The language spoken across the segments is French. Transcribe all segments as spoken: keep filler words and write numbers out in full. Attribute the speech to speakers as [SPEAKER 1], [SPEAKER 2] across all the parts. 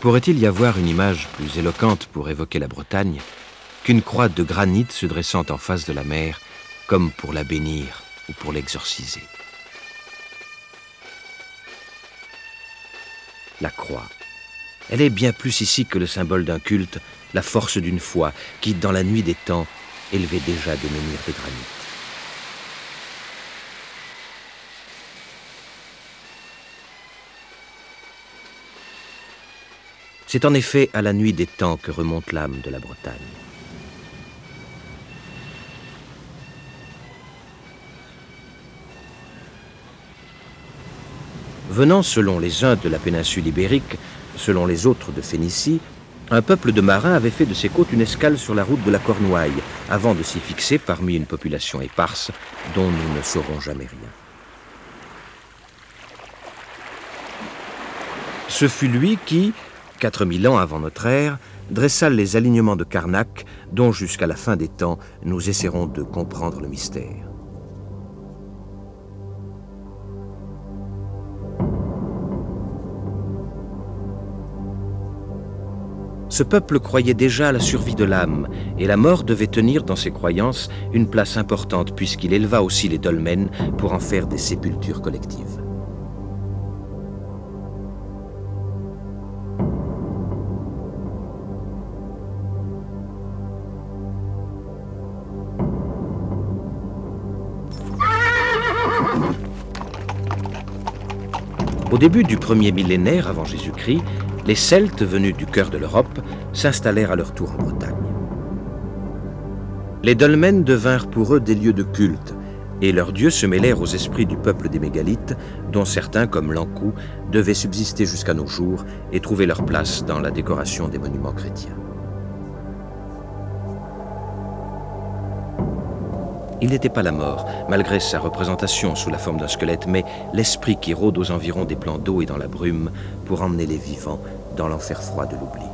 [SPEAKER 1] Pourrait-il y avoir une image plus éloquente pour évoquer la Bretagne qu'une croix de granit se dressant en face de la mer, comme pour la bénir ou pour l'exorciser? La croix. Elle est bien plus ici que le symbole d'un culte, la force d'une foi qui, dans la nuit des temps, élevait déjà des menhirs de granit. C'est en effet à la nuit des temps que remonte l'âme de la Bretagne. Venant selon les uns de la péninsule ibérique, selon les autres de Phénicie, un peuple de marins avait fait de ces côtes une escale sur la route de la Cornouaille, avant de s'y fixer parmi une population éparse dont nous ne saurons jamais rien. Ce fut lui qui, quatre mille ans avant notre ère, dressa les alignements de Karnak, dont jusqu'à la fin des temps, nous essaierons de comprendre le mystère. Ce peuple croyait déjà à la survie de l'âme, et la mort devait tenir dans ses croyances une place importante, puisqu'il éleva aussi les dolmens pour en faire des sépultures collectives. Au début du premier millénaire avant Jésus-Christ, les Celtes venus du cœur de l'Europe s'installèrent à leur tour en Bretagne. Les dolmens devinrent pour eux des lieux de culte, et leurs dieux se mêlèrent aux esprits du peuple des mégalithes, dont certains, comme l'Ankou, devaient subsister jusqu'à nos jours et trouver leur place dans la décoration des monuments chrétiens. Il n'était pas la mort, malgré sa représentation sous la forme d'un squelette, mais l'esprit qui rôde aux environs des plans d'eau et dans la brume pour emmener les vivants dans l'enfer froid de l'oubli.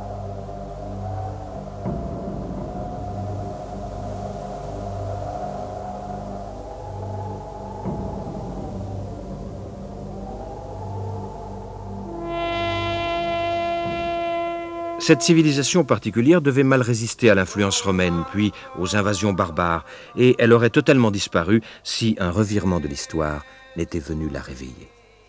[SPEAKER 1] Cette civilisation particulière devait mal résister à l'influence romaine, puis aux invasions barbares, et elle aurait totalement disparu si un revirement de l'histoire n'était venu la réveiller.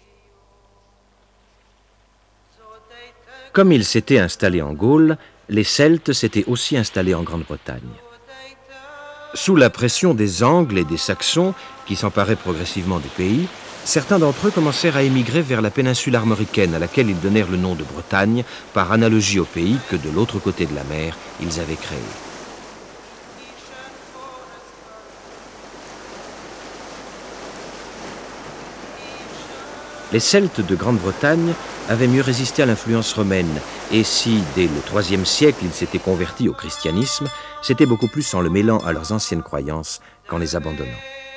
[SPEAKER 1] Comme ils s'étaient installés en Gaule, les Celtes s'étaient aussi installés en Grande-Bretagne. Sous la pression des Angles et des Saxons, qui s'emparaient progressivement du pays, certains d'entre eux commencèrent à émigrer vers la péninsule armoricaine, à laquelle ils donnèrent le nom de Bretagne, par analogie au pays que, de l'autre côté de la mer, ils avaient créé. Les Celtes de Grande-Bretagne avaient mieux résisté à l'influence romaine, et si, dès le troisième siècle, ils s'étaient convertis au christianisme, c'était beaucoup plus en le mêlant à leurs anciennes croyances qu'en les abandonnant.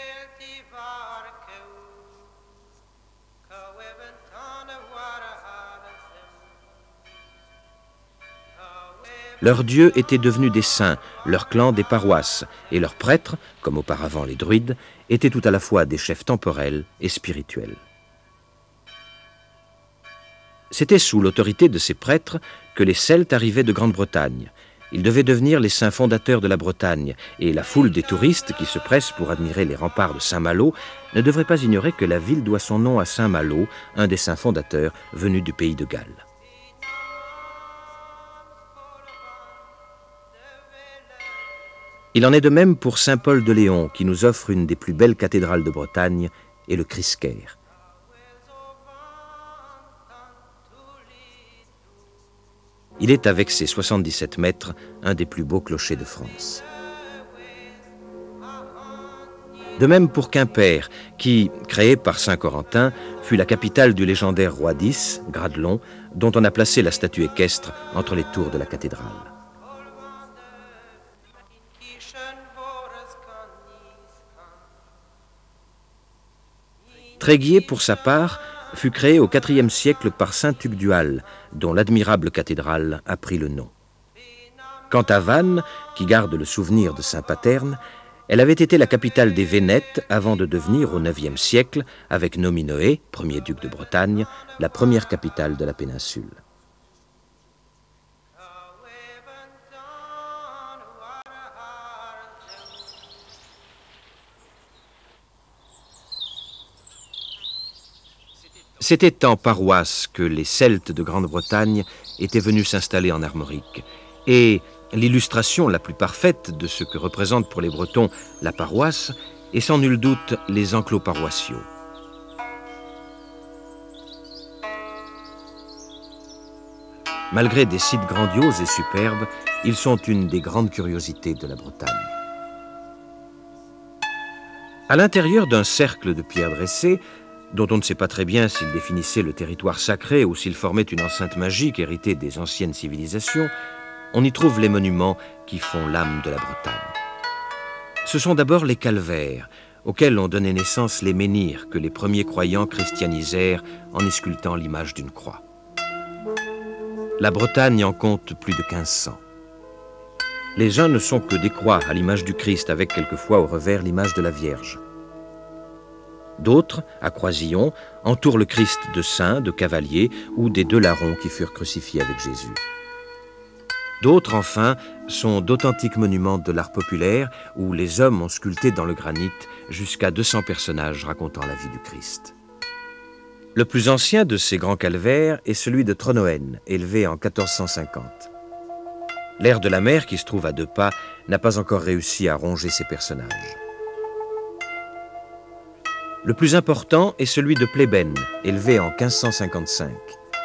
[SPEAKER 1] Leurs dieux étaient devenus des saints, leurs clans des paroisses, et leurs prêtres, comme auparavant les druides, étaient tout à la fois des chefs temporels et spirituels. C'était sous l'autorité de ces prêtres que les Celtes arrivaient de Grande-Bretagne. Ils devaient devenir les saints fondateurs de la Bretagne, et la foule des touristes qui se pressent pour admirer les remparts de Saint-Malo ne devrait pas ignorer que la ville doit son nom à Saint-Malo, un des saints fondateurs venus du pays de Galles. Il en est de même pour Saint-Paul de Léon, qui nous offre une des plus belles cathédrales de Bretagne, et le Christcaire. Il est, avec ses soixante-dix-sept mètres, un des plus beaux clochers de France. De même pour Quimper, qui, créé par saint Corentin, fut la capitale du légendaire roi d'Is, Gradelon, dont on a placé la statue équestre entre les tours de la cathédrale. Tréguier, pour sa part, fut créé au quatrième siècle par saint Tugdual, dont l'admirable cathédrale a pris le nom. Quant à Vannes, qui garde le souvenir de saint Paterne, elle avait été la capitale des Vénètes avant de devenir, au neuvième siècle, avec Nominoé, premier duc de Bretagne, la première capitale de la péninsule. C'était en paroisse que les Celtes de Grande-Bretagne étaient venus s'installer en Armorique. Et l'illustration la plus parfaite de ce que représente pour les Bretons la paroisse est sans nul doute les enclos paroissiaux. Malgré des sites grandioses et superbes, ils sont une des grandes curiosités de la Bretagne. À l'intérieur d'un cercle de pierres dressées, dont on ne sait pas très bien s'il définissait le territoire sacré ou s'il formait une enceinte magique héritée des anciennes civilisations, on y trouve les monuments qui font l'âme de la Bretagne. Ce sont d'abord les calvaires, auxquels ont donné naissance les menhirs que les premiers croyants christianisèrent en y sculptant l'image d'une croix. La Bretagne en compte plus de quinze cents. Les uns ne sont que des croix à l'image du Christ, avec quelquefois au revers l'image de la Vierge. D'autres, à Croisillon, entourent le Christ de saints, de cavaliers ou des deux larrons qui furent crucifiés avec Jésus. D'autres, enfin, sont d'authentiques monuments de l'art populaire où les hommes ont sculpté dans le granit jusqu'à deux cents personnages racontant la vie du Christ. Le plus ancien de ces grands calvaires est celui de Tronoën, élevé en quatorze cent cinquante. L'air de la mer, qui se trouve à deux pas, n'a pas encore réussi à ronger ces personnages. Le plus important est celui de Plébène, élevé en quinze cent cinquante-cinq.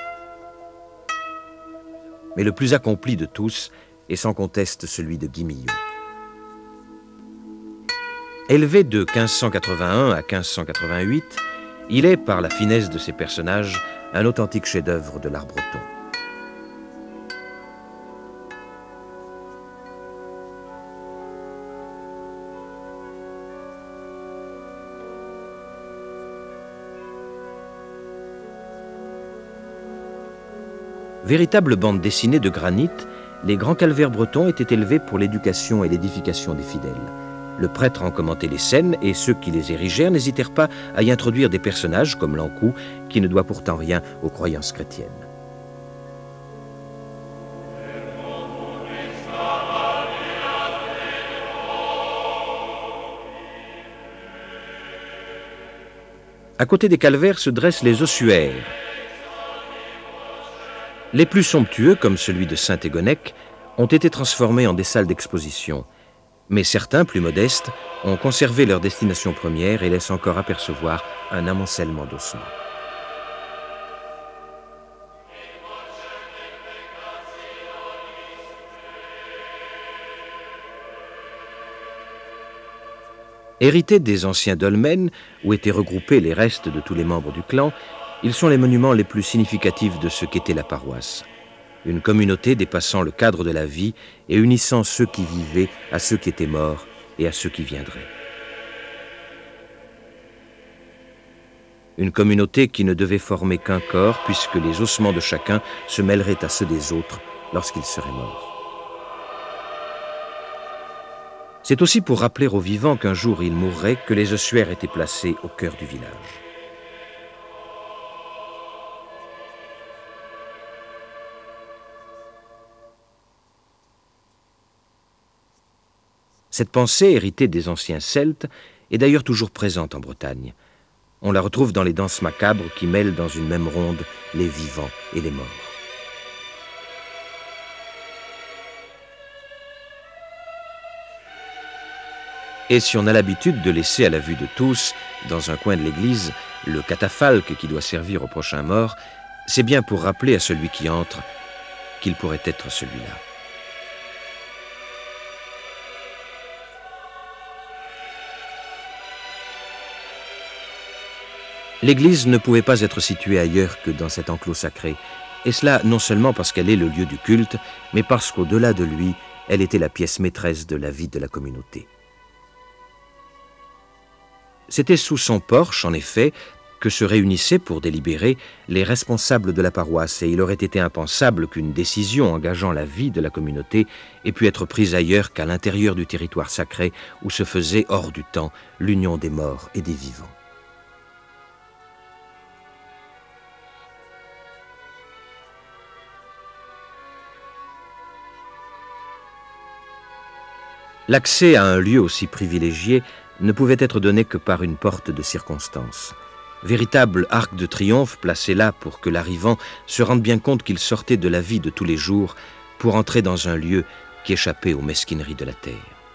[SPEAKER 1] Mais le plus accompli de tous est sans conteste celui de Guimillon. Élevé de quinze cent quatre-vingt-un à quinze cent quatre-vingt-huit, il est, par la finesse de ses personnages, un authentique chef-d'œuvre de l'art breton. Véritable bande dessinée de granit, les grands calvaires bretons étaient élevés pour l'éducation et l'édification des fidèles. Le prêtre en commentait les scènes et ceux qui les érigèrent n'hésitèrent pas à y introduire des personnages comme l'Ankou, qui ne doit pourtant rien aux croyances chrétiennes. À côté des calvaires se dressent les ossuaires. Les plus somptueux, comme celui de Saint-Égonec, ont été transformés en des salles d'exposition. Mais certains, plus modestes, ont conservé leur destination première et laissent encore apercevoir un amoncellement d'ossements. Hérités des anciens dolmens, où étaient regroupés les restes de tous les membres du clan, ils sont les monuments les plus significatifs de ce qu'était la paroisse. Une communauté dépassant le cadre de la vie et unissant ceux qui vivaient à ceux qui étaient morts et à ceux qui viendraient. Une communauté qui ne devait former qu'un corps, puisque les ossements de chacun se mêleraient à ceux des autres lorsqu'ils seraient morts. C'est aussi pour rappeler aux vivants qu'un jour ils mourraient que les ossuaires étaient placés au cœur du village. Cette pensée, héritée des anciens Celtes, est d'ailleurs toujours présente en Bretagne. On la retrouve dans les danses macabres qui mêlent dans une même ronde les vivants et les morts. Et si on a l'habitude de laisser à la vue de tous, dans un coin de l'église, le catafalque qui doit servir au prochain mort, c'est bien pour rappeler à celui qui entre qu'il pourrait être celui-là. L'église ne pouvait pas être située ailleurs que dans cet enclos sacré, et cela non seulement parce qu'elle est le lieu du culte, mais parce qu'au-delà de lui, elle était la pièce maîtresse de la vie de la communauté. C'était sous son porche, en effet, que se réunissaient pour délibérer les responsables de la paroisse, et il aurait été impensable qu'une décision engageant la vie de la communauté ait pu être prise ailleurs qu'à l'intérieur du territoire sacré où se faisait, hors du temps, l'union des morts et des vivants. L'accès à un lieu aussi privilégié ne pouvait être donné que par une porte de circonstance. véritable arc de triomphe placé là pour que l'arrivant se rende bien compte qu'il sortait de la vie de tous les jours pour entrer dans un lieu qui échappait aux mesquineries de la terre.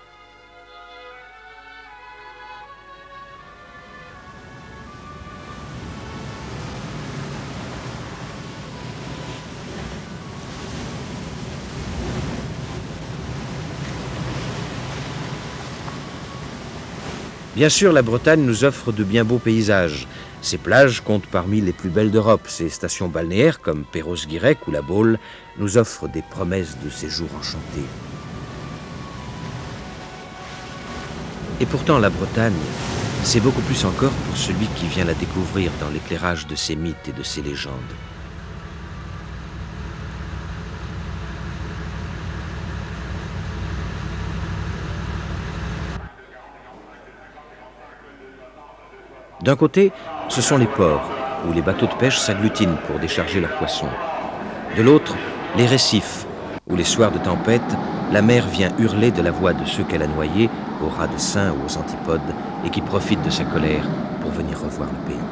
[SPEAKER 1] Bien sûr, la Bretagne nous offre de bien beaux paysages. Ses plages comptent parmi les plus belles d'Europe. Ses stations balnéaires, comme Perros-Guirec ou la Baule, nous offrent des promesses de séjours enchantés. Et pourtant, la Bretagne, c'est beaucoup plus encore pour celui qui vient la découvrir dans l'éclairage de ses mythes et de ses légendes. D'un côté, ce sont les ports, où les bateaux de pêche s'agglutinent pour décharger leurs poissons. De l'autre, les récifs, où les soirs de tempête, la mer vient hurler de la voix de ceux qu'elle a noyés, aux rats de Sein ou aux antipodes, et qui profitent de sa colère pour venir revoir le pays.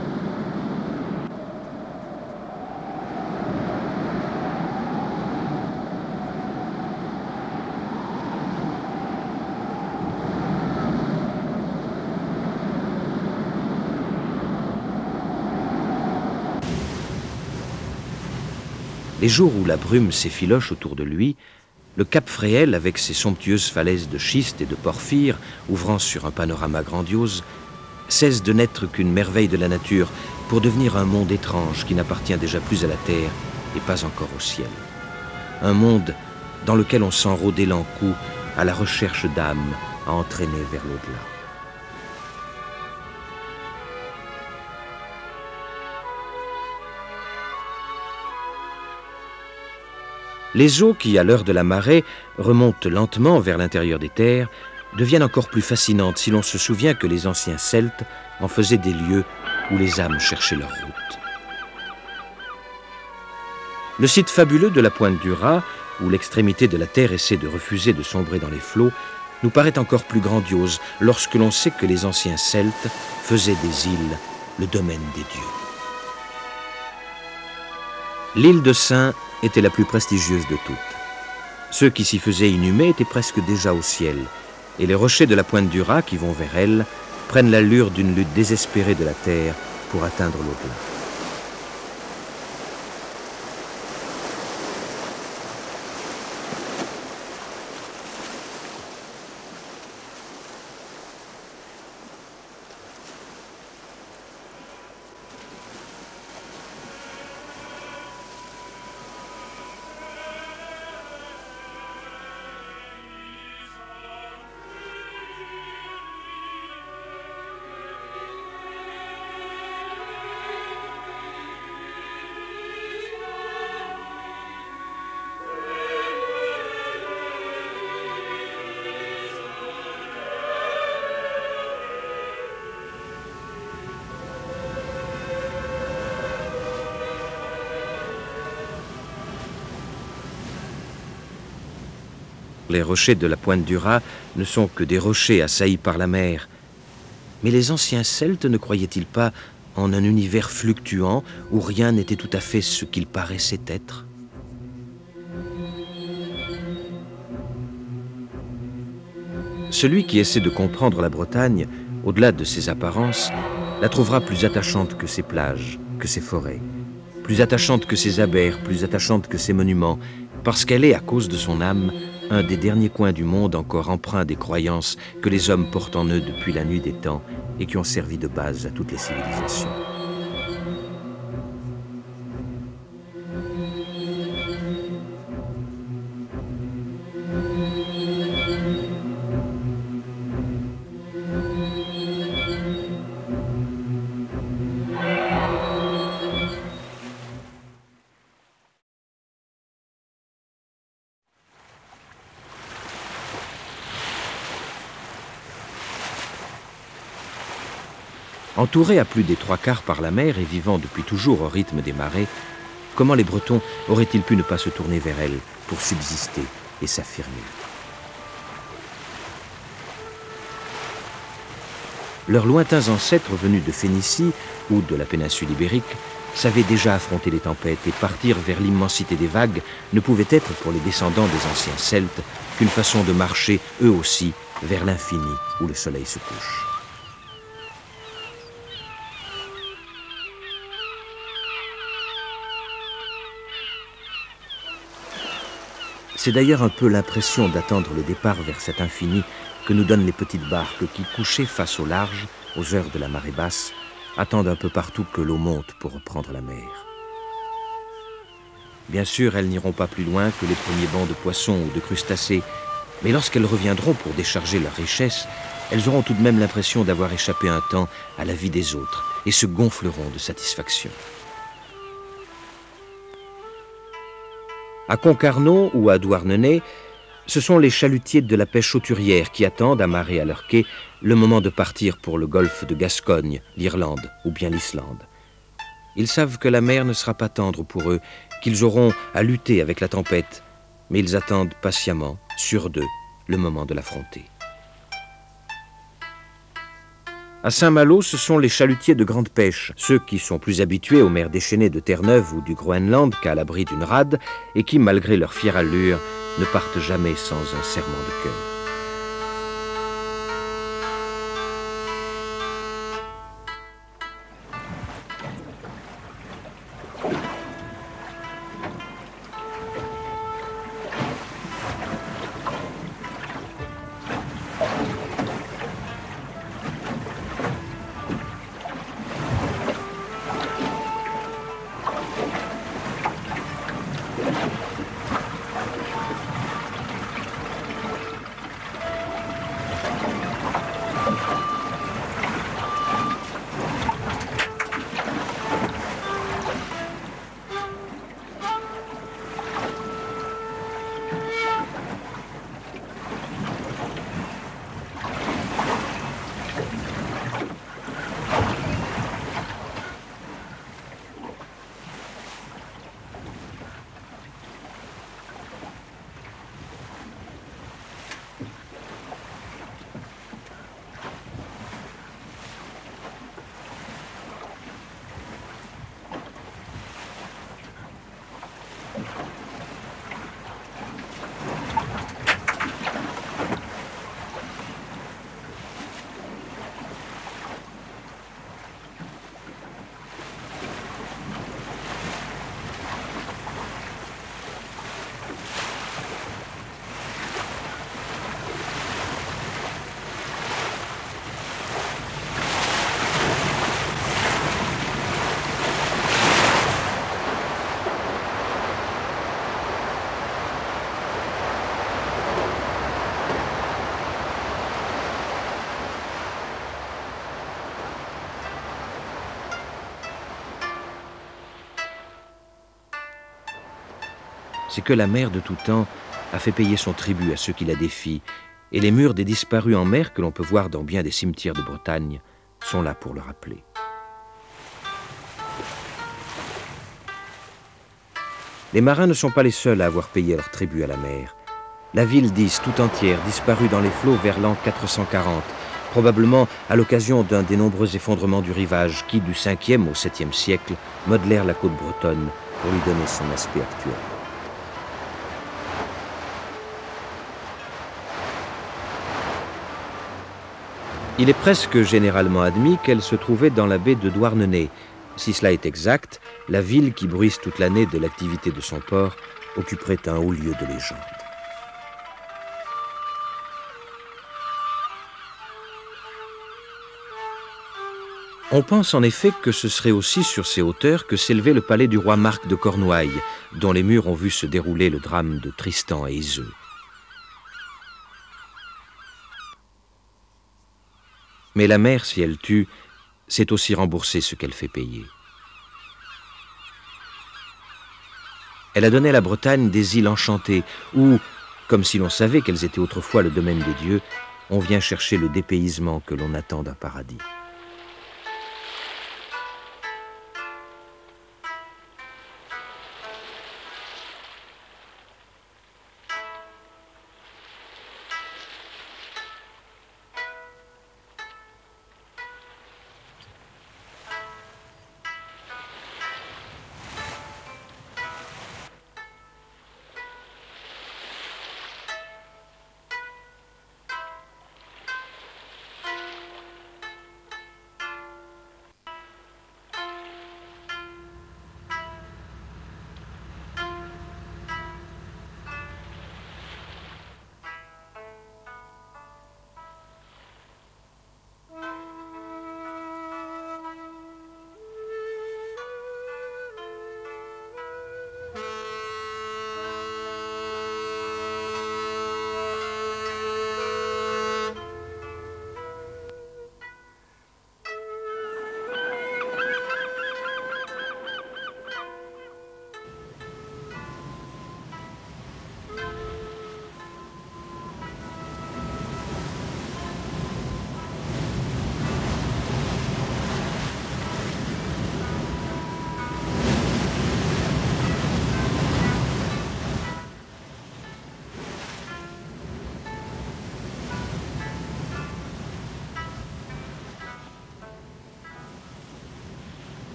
[SPEAKER 1] Les jours où la brume s'effiloche autour de lui, le cap Fréhel, avec ses somptueuses falaises de schiste et de porphyre, ouvrant sur un panorama grandiose, cesse de n'être qu'une merveille de la nature pour devenir un monde étrange qui n'appartient déjà plus à la terre et pas encore au ciel. Un monde dans lequel on sent rôder l'encou à la recherche d'âmes à entraîner vers l'au-delà. Les eaux qui, à l'heure de la marée, remontent lentement vers l'intérieur des terres, deviennent encore plus fascinantes si l'on se souvient que les anciens Celtes en faisaient des lieux où les âmes cherchaient leur route. Le site fabuleux de la pointe du Raz, où l'extrémité de la terre essaie de refuser de sombrer dans les flots, nous paraît encore plus grandiose lorsque l'on sait que les anciens Celtes faisaient des îles le domaine des dieux. L'île de Sein était la plus prestigieuse de toutes. Ceux qui s'y faisaient inhumer étaient presque déjà au ciel, et les rochers de la pointe du Raz qui vont vers elle prennent l'allure d'une lutte désespérée de la terre pour atteindre l'au-delà. Les rochers de la pointe du Raz ne sont que des rochers assaillis par la mer. Mais les anciens Celtes ne croyaient-ils pas en un univers fluctuant où rien n'était tout à fait ce qu'il paraissait être ? Celui qui essaie de comprendre la Bretagne, au-delà de ses apparences, la trouvera plus attachante que ses plages, que ses forêts, plus attachante que ses abers, plus attachante que ses monuments, parce qu'elle est, à cause de son âme, un des derniers coins du monde encore empreint des croyances que les hommes portent en eux depuis la nuit des temps et qui ont servi de base à toutes les civilisations. Entourés à plus des trois quarts par la mer et vivant depuis toujours au rythme des marées, comment les Bretons auraient-ils pu ne pas se tourner vers elle pour subsister et s'affirmer ? leurs lointains ancêtres venus de Phénicie ou de la péninsule ibérique savaient déjà affronter les tempêtes et partir vers l'immensité des vagues ne pouvait être pour les descendants des anciens Celtes qu'une façon de marcher, eux aussi, vers l'infini où le soleil se couche. C'est d'ailleurs un peu l'impression d'attendre le départ vers cet infini que nous donnent les petites barques qui, couchées face au large, aux heures de la marée basse, attendent un peu partout que l'eau monte pour reprendre la mer. Bien sûr, elles n'iront pas plus loin que les premiers bancs de poissons ou de crustacés, mais lorsqu'elles reviendront pour décharger leurs richesses, elles auront tout de même l'impression d'avoir échappé un temps à la vie des autres et se gonfleront de satisfaction. À Concarneau ou à Douarnenez, ce sont les chalutiers de la pêche hauturière qui attendent, amarrés à leur quai, le moment de partir pour le golfe de Gascogne, l'Irlande ou bien l'Islande. Ils savent que la mer ne sera pas tendre pour eux, qu'ils auront à lutter avec la tempête, mais ils attendent patiemment, sûrs d'eux, le moment de l'affronter. À Saint-Malo, ce sont les chalutiers de grande pêche, ceux qui sont plus habitués aux mers déchaînées de Terre-Neuve ou du Groenland qu'à l'abri d'une rade et qui, malgré leur fière allure, ne partent jamais sans un serrement de cœur. C'est que la mer de tout temps a fait payer son tribut à ceux qui la défient, et les murs des disparus en mer que l'on peut voir dans bien des cimetières de Bretagne sont là pour le rappeler. Les marins ne sont pas les seuls à avoir payé leur tribut à la mer. La ville d'Is tout entière disparut dans les flots vers l'an quatre cent quarante, probablement à l'occasion d'un des nombreux effondrements du rivage qui, du cinquième au septième siècle, modelèrent la côte bretonne pour lui donner son aspect actuel. Il est presque généralement admis qu'elle se trouvait dans la baie de Douarnenez. Si cela est exact, la ville qui bruisse toute l'année de l'activité de son port occuperait un haut lieu de légende. On pense en effet que ce serait aussi sur ces hauteurs que s'élevait le palais du roi Marc de Cornouailles, dont les murs ont vu se dérouler le drame de Tristan et Iseult. Mais la mer, si elle tue, c'est aussi rembourser ce qu'elle fait payer. Elle a donné à la Bretagne des îles enchantées où, comme si l'on savait qu'elles étaient autrefois le domaine des dieux, on vient chercher le dépaysement que l'on attend d'un paradis.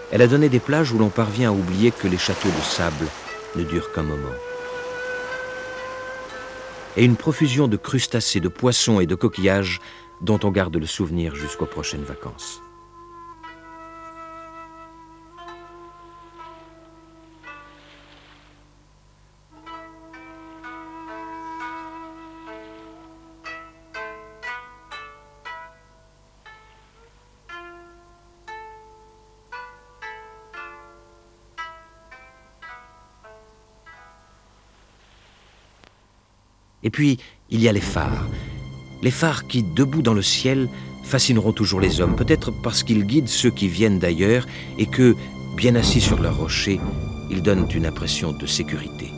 [SPEAKER 1] Elle a donné des plages où l'on parvient à oublier que les châteaux de sable ne durent qu'un moment. Et une profusion de crustacés, de poissons et de coquillages dont on garde le souvenir jusqu'aux prochaines vacances. Et puis, il y a les phares. Les phares qui, debout dans le ciel, fascineront toujours les hommes, peut-être parce qu'ils guident ceux qui viennent d'ailleurs et que, bien assis sur leur rocher, ils donnent une impression de sécurité.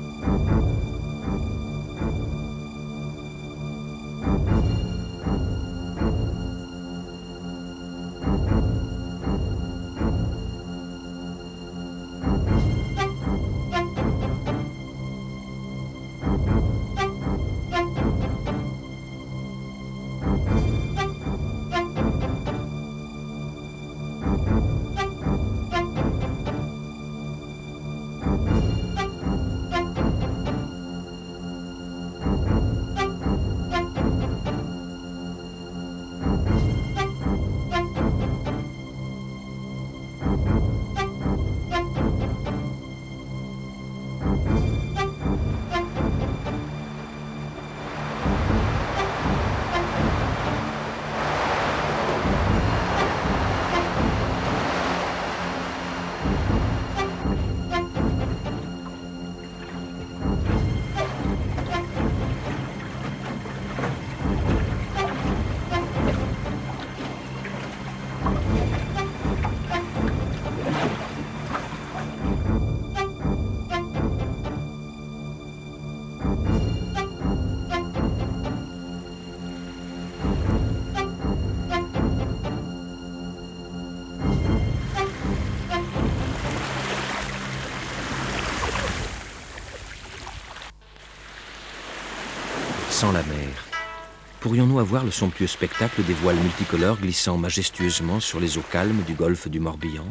[SPEAKER 1] Sans la mer, pourrions-nous avoir le somptueux spectacle des voiles multicolores glissant majestueusement sur les eaux calmes du golfe du Morbihan?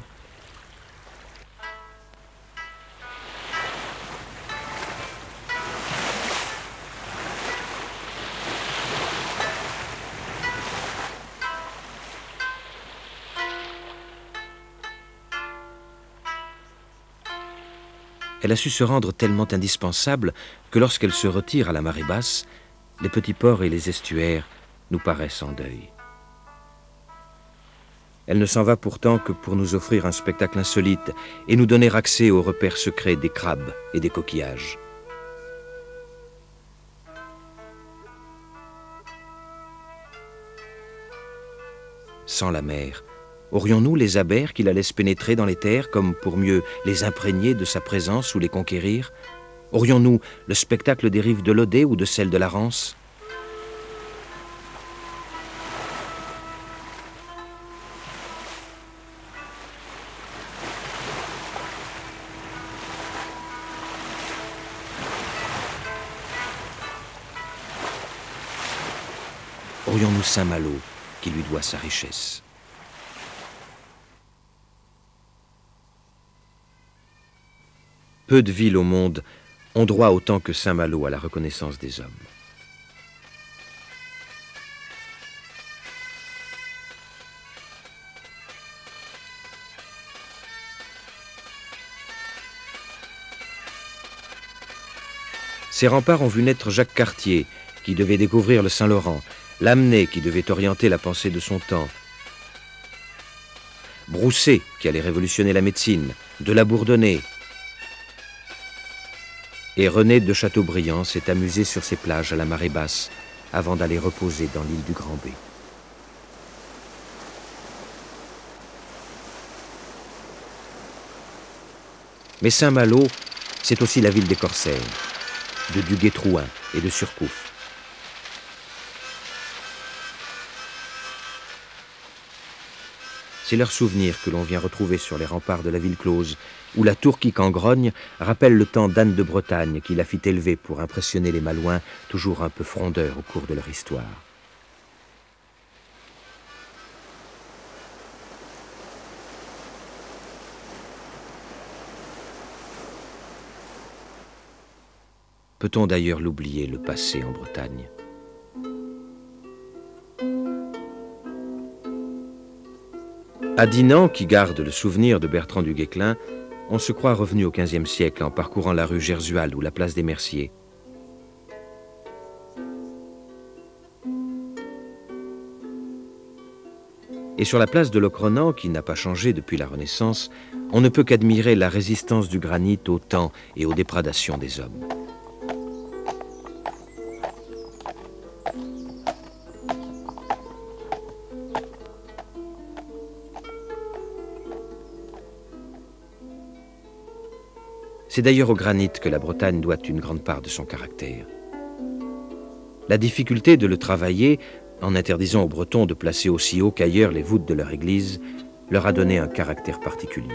[SPEAKER 1] Elle a su se rendre tellement indispensable que lorsqu'elle se retire à la marée basse, les petits ports et les estuaires nous paraissent en deuil. Elle ne s'en va pourtant que pour nous offrir un spectacle insolite et nous donner accès aux repères secrets des crabes et des coquillages. Sans la mer, aurions-nous les abers qui la laissent pénétrer dans les terres comme pour mieux les imprégner de sa présence ou les conquérir? Aurions-nous le spectacle des rives de l'Odé ou de celles de la Rance? Aurions-nous Saint-Malo qui lui doit sa richesse? Peu de villes au monde ont droit autant que Saint-Malo à la reconnaissance des hommes. Ces remparts ont vu naître Jacques Cartier, qui devait découvrir le Saint-Laurent, Lamennais, qui devait orienter la pensée de son temps, Broussais, qui allait révolutionner la médecine, de la Bourdonnais. Et René de Chateaubriand s'est amusé sur ces plages à la marée basse avant d'aller reposer dans l'île du Grand-Bé. Mais Saint-Malo, c'est aussi la ville des corsaires, de Duguay-Trouin et de Surcouf. C'est leur souvenir que l'on vient retrouver sur les remparts de la ville close, où la tour qui cangrogne rappelle le temps d'Anne de Bretagne qui la fit élever pour impressionner les Malouins, toujours un peu frondeurs au cours de leur histoire. Peut-on d'ailleurs l'oublier, le passé en Bretagne? À Dinan, qui garde le souvenir de Bertrand du Guesclin, on se croit revenu au quinzième siècle en parcourant la rue Gersual ou la place des Merciers. Et sur la place de Locronan, qui n'a pas changé depuis la Renaissance, on ne peut qu'admirer la résistance du granit au temps et aux déprédations des hommes. C'est d'ailleurs au granit que la Bretagne doit une grande part de son caractère. La difficulté de le travailler, en interdisant aux Bretons de placer aussi haut qu'ailleurs les voûtes de leur église, leur a donné un caractère particulier.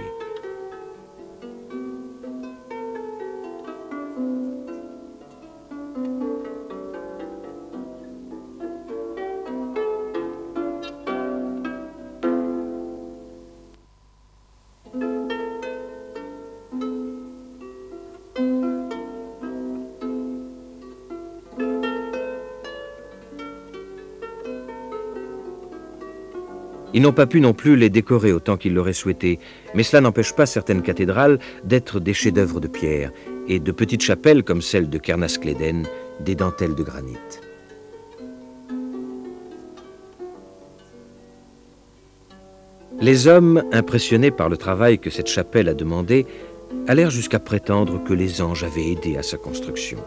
[SPEAKER 1] Ils n'ont pas pu non plus les décorer autant qu'ils l'auraient souhaité, mais cela n'empêche pas certaines cathédrales d'être des chefs-d'œuvre de pierre, et de petites chapelles comme celle de Kernaskleden, des dentelles de granit. Les hommes, impressionnés par le travail que cette chapelle a demandé, allèrent jusqu'à prétendre que les anges avaient aidé à sa construction.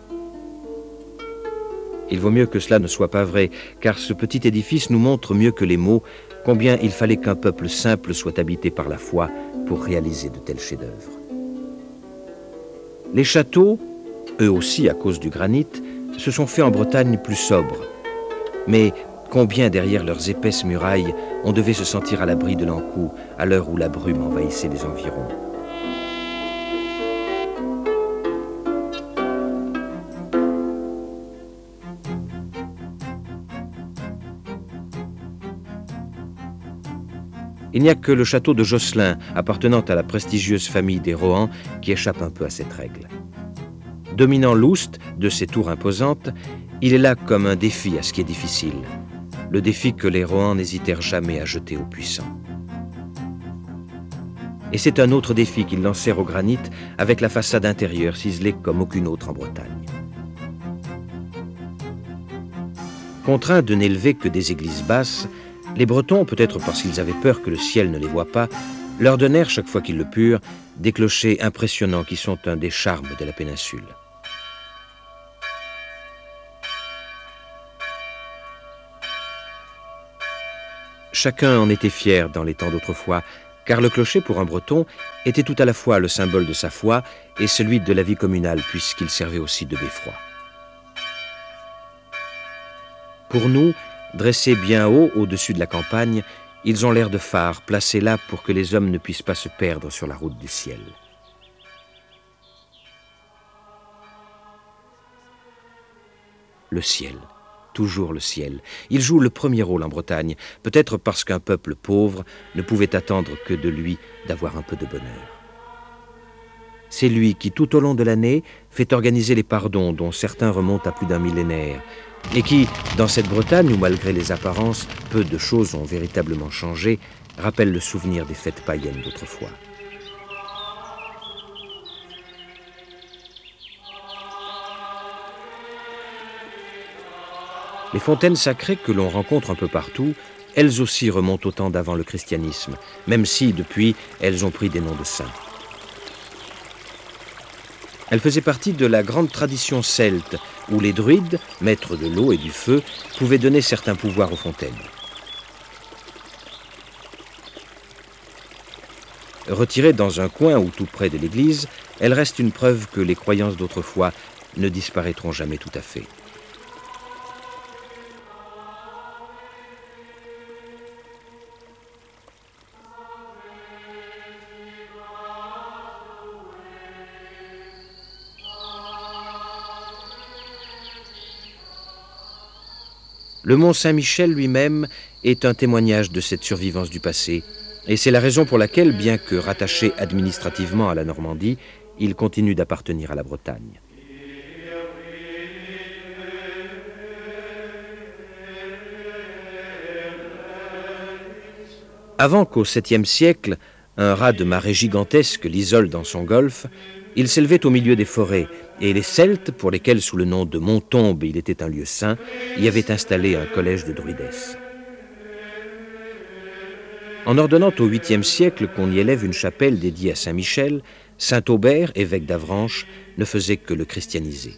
[SPEAKER 1] Il vaut mieux que cela ne soit pas vrai, car ce petit édifice nous montre mieux que les mots combien il fallait qu'un peuple simple soit habité par la foi pour réaliser de tels chefs-d'œuvre. Les châteaux, eux aussi à cause du granit, se sont faits en Bretagne plus sobres. Mais combien derrière leurs épaisses murailles on devait se sentir à l'abri de l'encou à l'heure où la brume envahissait les environs. Il n'y a que le château de Josselin, appartenant à la prestigieuse famille des Rohan, qui échappe un peu à cette règle. Dominant l'Oust de ses tours imposantes, il est là comme un défi à ce qui est difficile. Le défi que les Rohan n'hésitèrent jamais à jeter aux puissants. Et c'est un autre défi qu'ils lancèrent au granit avec la façade intérieure ciselée comme aucune autre en Bretagne. Contraints de n'élever que des églises basses, les Bretons, peut-être parce qu'ils avaient peur que le ciel ne les voie pas, leur donnèrent, chaque fois qu'ils le purent, des clochers impressionnants qui sont un des charmes de la péninsule. Chacun en était fier dans les temps d'autrefois, car le clocher, pour un Breton, était tout à la fois le symbole de sa foi et celui de la vie communale, puisqu'il servait aussi de beffroi. Pour nous, dressés bien haut au-dessus de la campagne, ils ont l'air de phares placés là pour que les hommes ne puissent pas se perdre sur la route du ciel. Le ciel, toujours le ciel. Il joue le premier rôle en Bretagne, peut-être parce qu'un peuple pauvre ne pouvait attendre que de lui d'avoir un peu de bonheur. C'est lui qui, tout au long de l'année, fait organiser les pardons dont certains remontent à plus d'un millénaire, et qui, dans cette Bretagne où, malgré les apparences, peu de choses ont véritablement changé, rappelle le souvenir des fêtes païennes d'autrefois. Les fontaines sacrées que l'on rencontre un peu partout, elles aussi remontent au temps d'avant le christianisme, même si, depuis, elles ont pris des noms de saints. Elle faisait partie de la grande tradition celte, où les druides, maîtres de l'eau et du feu, pouvaient donner certains pouvoirs aux fontaines. Retirée dans un coin ou tout près de l'église, elle reste une preuve que les croyances d'autrefois ne disparaîtront jamais tout à fait. Le mont Saint-Michel lui-même est un témoignage de cette survivance du passé, et c'est la raison pour laquelle, bien que rattaché administrativement à la Normandie, il continue d'appartenir à la Bretagne. Avant qu'au septième siècle, un raz de marée gigantesque l'isole dans son golfe, il s'élevait au milieu des forêts, et les Celtes, pour lesquels sous le nom de Montombe il était un lieu saint, y avaient installé un collège de druidesses. En ordonnant au huitième siècle qu'on y élève une chapelle dédiée à Saint Michel, Saint Aubert, évêque d'Avranches, ne faisait que le christianiser.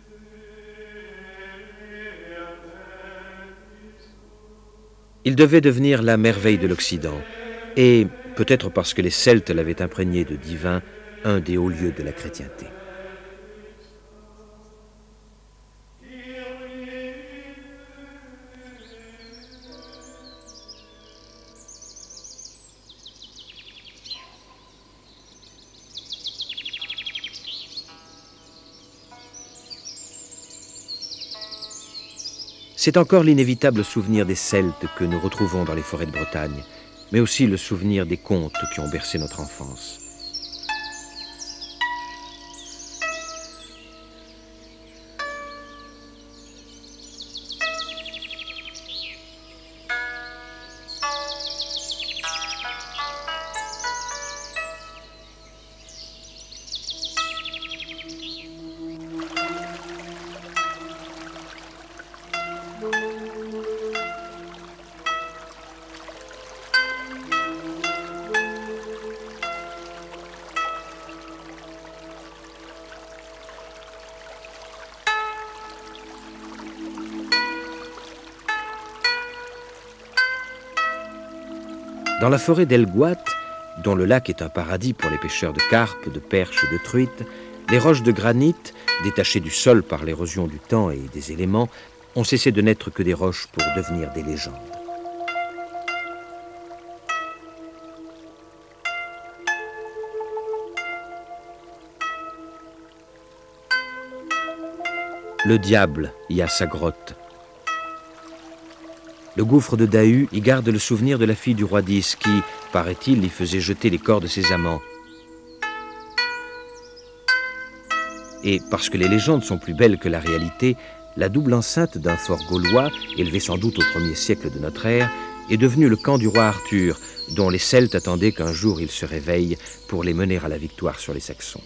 [SPEAKER 1] Il devait devenir la merveille de l'Occident, et, peut-être parce que les Celtes l'avaient imprégné de divin, un des hauts lieux de la chrétienté. C'est encore l'inévitable souvenir des Celtes que nous retrouvons dans les forêts de Bretagne, mais aussi le souvenir des contes qui ont bercé notre enfance. Dans la forêt d'Elgoat, dont le lac est un paradis pour les pêcheurs de carpes, de perches et de truites, les roches de granit, détachées du sol par l'érosion du temps et des éléments, ont cessé de n'être que des roches pour devenir des légendes. Le diable y a sa grotte. Le gouffre de Dahu y garde le souvenir de la fille du roi d'Is qui, paraît-il, y faisait jeter les corps de ses amants. Et parce que les légendes sont plus belles que la réalité, la double enceinte d'un fort gaulois, élevé sans doute au premier siècle de notre ère, est devenue le camp du roi Arthur, dont les Celtes attendaient qu'un jour il se réveille pour les mener à la victoire sur les Saxons.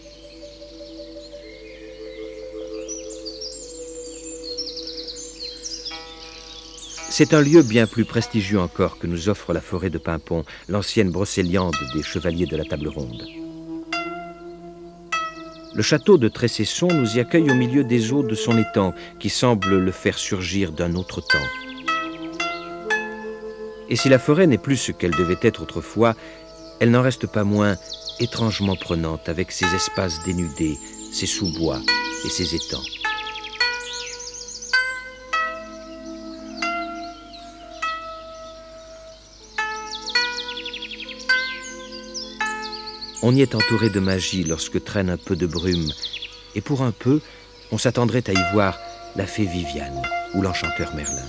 [SPEAKER 1] C'est un lieu bien plus prestigieux encore que nous offre la forêt de Pimpon, l'ancienne brocéliande des chevaliers de la Table Ronde. Le château de Trécesson nous y accueille au milieu des eaux de son étang, qui semblent le faire surgir d'un autre temps. Et si la forêt n'est plus ce qu'elle devait être autrefois, elle n'en reste pas moins étrangement prenante avec ses espaces dénudés, ses sous-bois et ses étangs. On y est entouré de magie lorsque traîne un peu de brume, et pour un peu, on s'attendrait à y voir la fée Viviane ou l'enchanteur Merlin.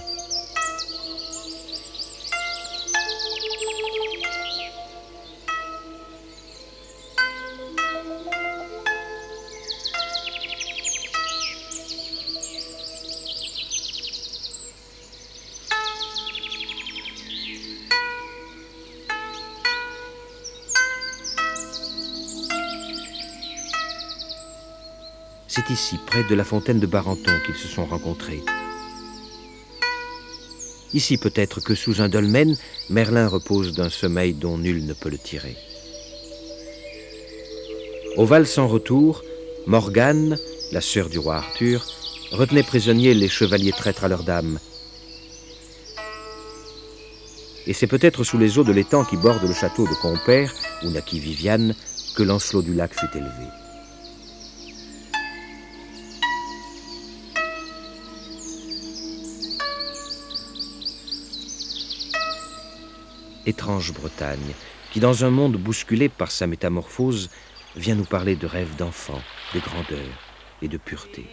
[SPEAKER 1] C'est ici, près de la fontaine de Barenton, qu'ils se sont rencontrés. Ici peut-être que sous un dolmen, Merlin repose d'un sommeil dont nul ne peut le tirer. Au Val sans retour, Morgane, la sœur du roi Arthur, retenait prisonniers les chevaliers traîtres à leurs dames. Et c'est peut-être sous les eaux de l'étang qui borde le château de Compère, où naquit Viviane, que Lancelot du Lac fut élevé. Étrange Bretagne, qui dans un monde bousculé par sa métamorphose, vient nous parler de rêves d'enfants, de grandeur et de pureté.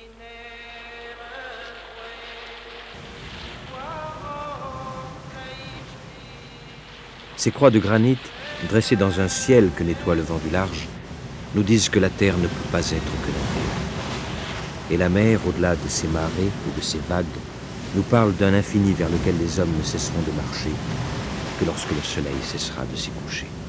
[SPEAKER 1] Ces croix de granit, dressées dans un ciel que nettoie le vent du large, nous disent que la terre ne peut pas être que la terre. Et la mer, au-delà de ses marées ou de ses vagues, nous parle d'un infini vers lequel les hommes ne cesseront de marcher, que lorsque le soleil cessera de s'y coucher.